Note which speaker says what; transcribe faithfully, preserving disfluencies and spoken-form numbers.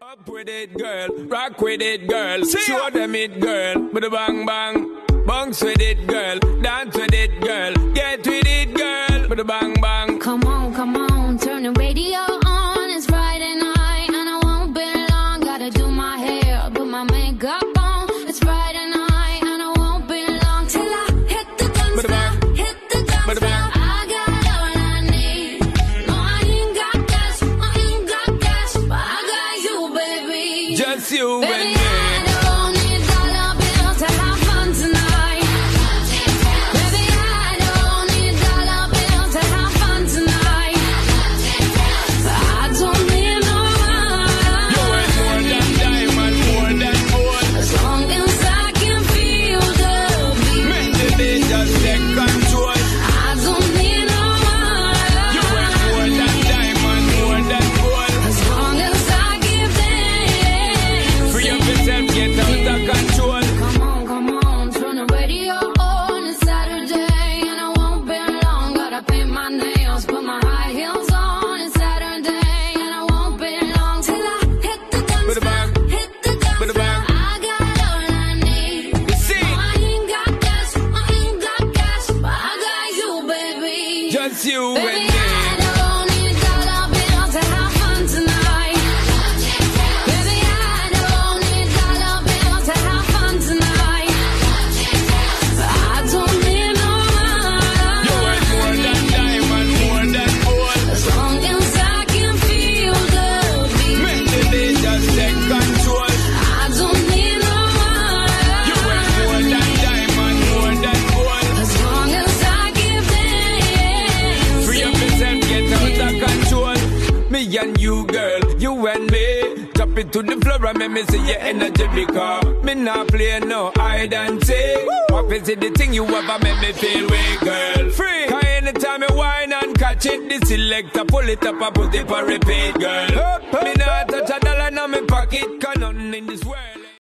Speaker 1: Up with it, girl. Rock with it, girl. See Show ya. them it, girl. With a bang bang. Bounce with it, girl. Dance with it, girl. Get with it, girl. With a bang bang.
Speaker 2: Come on, come on. Turn the radio on. It's Friday night and I won't be long. Gotta do my hair, put my makeup on. It's Friday night and I won't be long till I hit the dance floor. Hit the dance floor. I got all I need. No, I ain't got cash. I ain't got cash, but I got you, baby.
Speaker 1: Just you
Speaker 2: baby,
Speaker 1: and me.
Speaker 2: I don't need dollar bills to have fun tonight. Baby, I don't need dollar bills to have fun tonight. I don't need no money.
Speaker 1: You ain't more than diamond, more than gold.
Speaker 2: As long as I can feel the beat.
Speaker 1: Make the day just take control.
Speaker 2: I don't need no money.
Speaker 1: You ain't more than diamond, more than gold.
Speaker 2: As long as I give them.
Speaker 1: Free up yourself, get out of control.
Speaker 2: Come on, come on, turn the radio on. It's Saturday and I won't be long. Gotta paint my nails, put my high heels on. It's Saturday and I won't be long till I hit the dance
Speaker 1: With a bang.
Speaker 2: floor. Hit the dance
Speaker 1: With a
Speaker 2: floor.
Speaker 1: bang.
Speaker 2: I got all I need.
Speaker 1: You see?
Speaker 2: No, I ain't got cash, I ain't got cash, but I got you, baby.
Speaker 1: Just you
Speaker 2: Baby,
Speaker 1: and me.
Speaker 2: I don't need dollar bills to have fun tonight. Baby, I don't need dollar bills to have fun tonight. I don't need no
Speaker 1: You ain't more
Speaker 2: money.
Speaker 1: than diamond, more than gold.
Speaker 2: As long as I can feel the beat.
Speaker 1: Make the day just take control.
Speaker 2: I don't need no
Speaker 1: You ain't more
Speaker 2: money.
Speaker 1: than diamond, more than gold.
Speaker 2: As long as I give them.
Speaker 1: Free up yourself, get out of control. Me and you, girl, you and me. Drop it to the floor and make me see your energy because me not play no hide and seek. What is it the thing you ever make me feel way, girl? Free. Cause anytime you whine and catch it, the selector pull it up and put it for repeat, girl. Me not touch a dollar in my pocket, cause nothing in this world